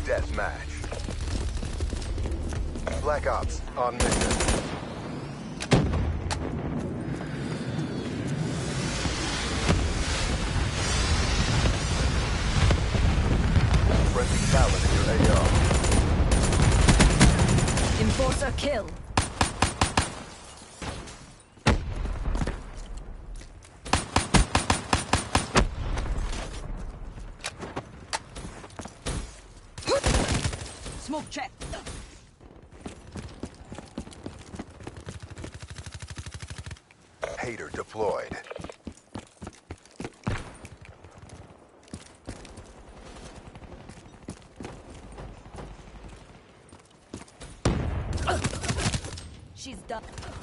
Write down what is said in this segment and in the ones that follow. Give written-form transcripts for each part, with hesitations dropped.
deathmatch. Black Ops on mission. Friendly talent in your AR. Enforcer kill. Smoke check. Hater deployed. She's done.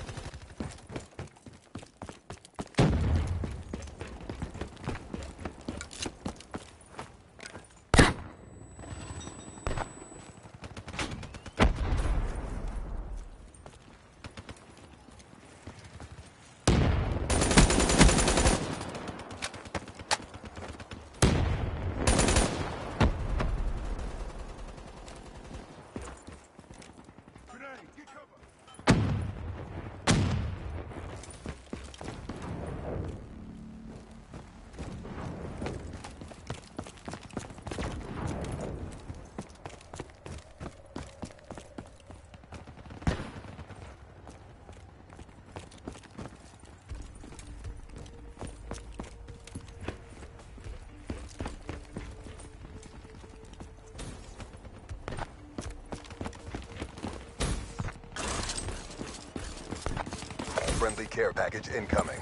Friendly care package incoming.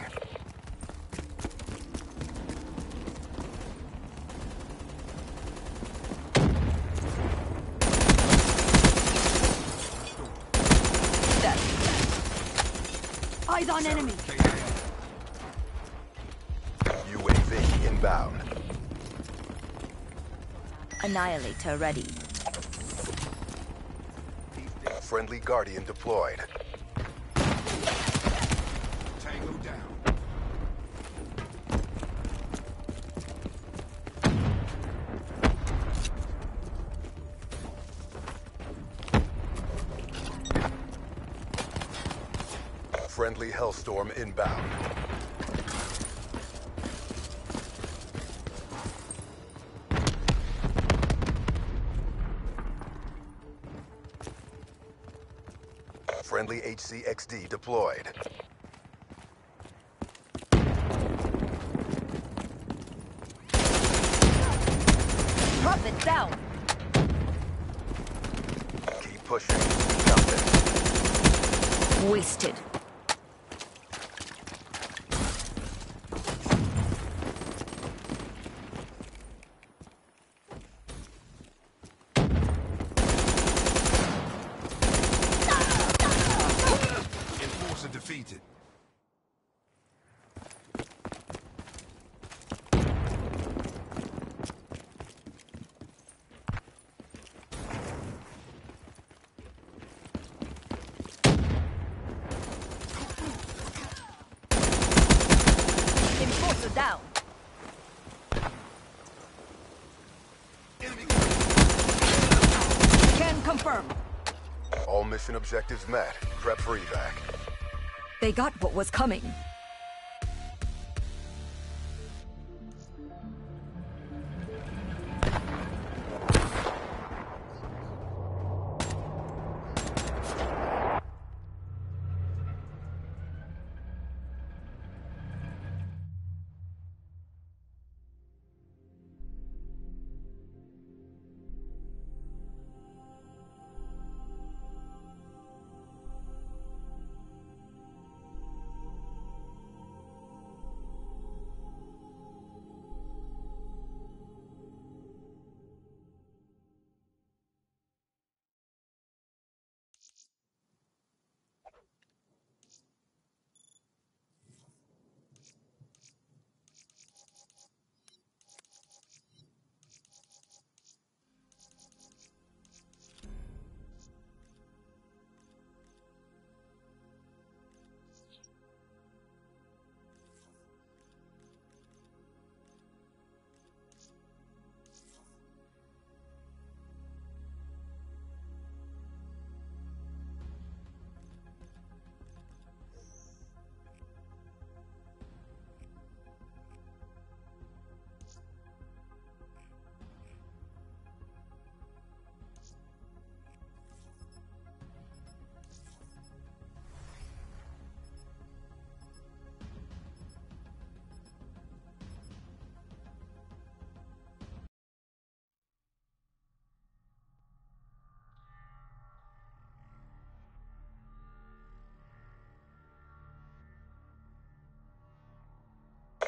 Eyes on enemy. UAV inbound. Annihilator ready. Friendly Guardian deployed. Tango down. Friendly Hellstorm inbound. Friendly HCXD deployed. Drop it down. Keep pushing. Got this. Wasted. Enforcer defeated. Enforcer down. Enemy. Can confirm. All mission objectives met. Prep for evac. They got what was coming.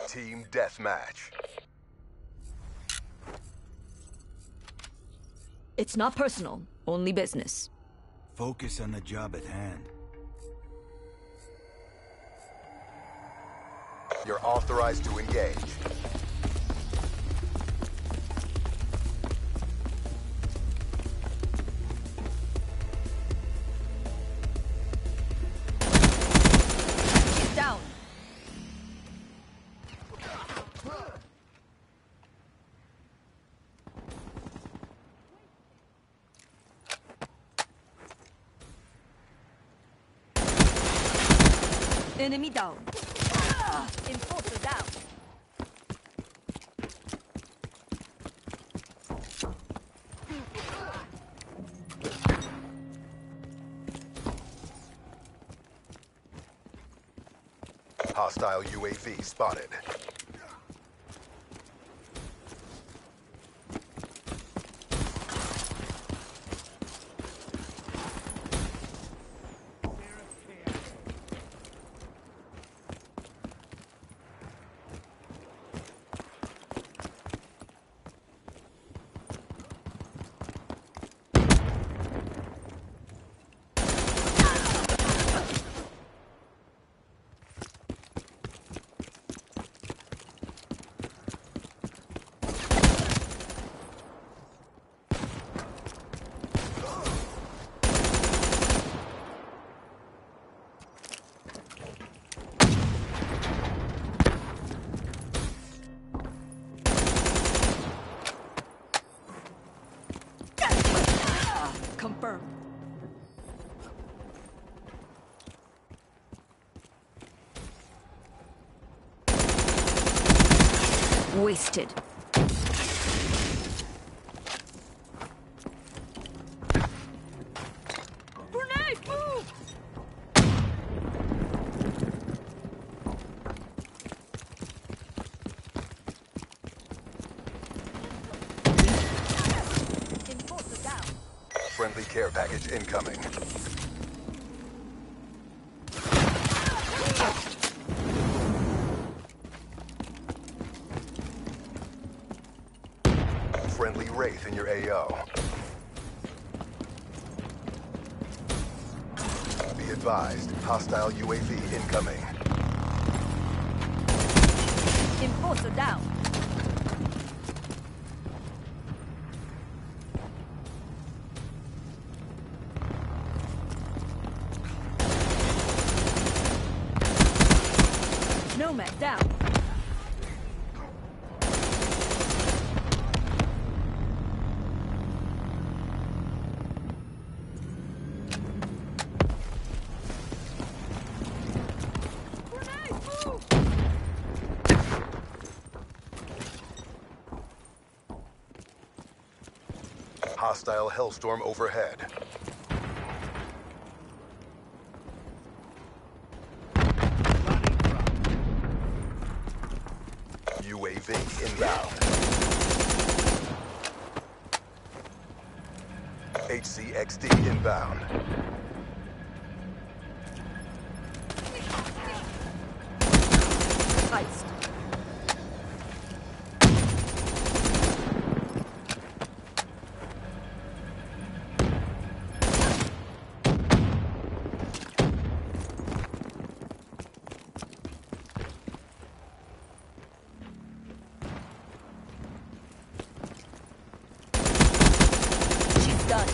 Team deathmatch. It's not personal, only business. Focus on the job at hand. You're authorized to engage. He's down. Enemy down. Enforcer down. Hostile UAV spotted. Confirmed. Wasted. Grenade, move! Enforcer down. Friendly care package incoming. Friendly Wraith in your AO. Be advised, hostile UAV incoming. Enforcer down. Nomad down. Grenade, move! Hostile Hellstorm overhead. UAV inbound. HCXD inbound. Heist. She's done.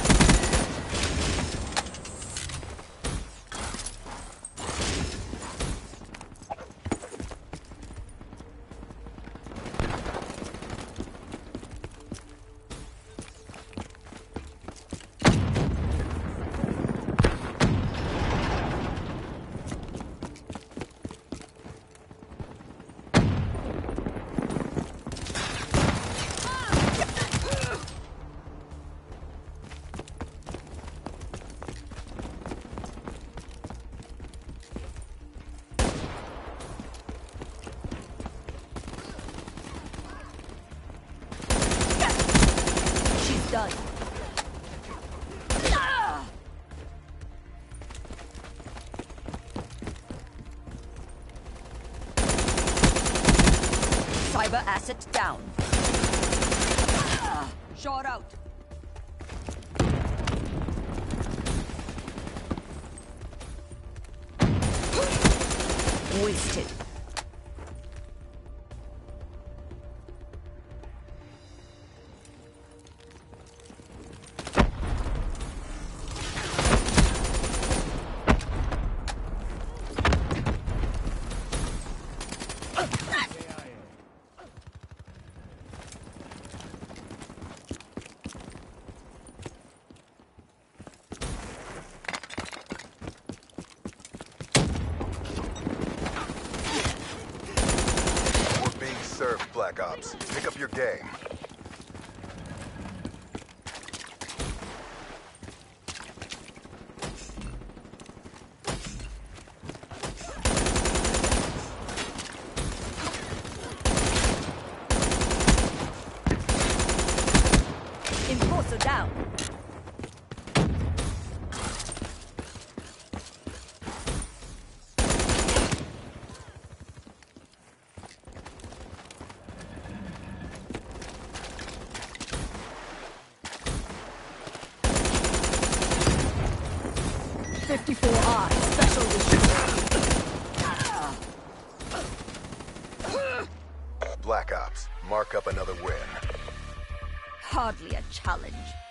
She's done. Cyber asset down. Shot out. Wasted. We're being served, Black Ops. Pick up your game. Enforcer down. '54R special issue. Black Ops, mark up another win. Hardly a challenge.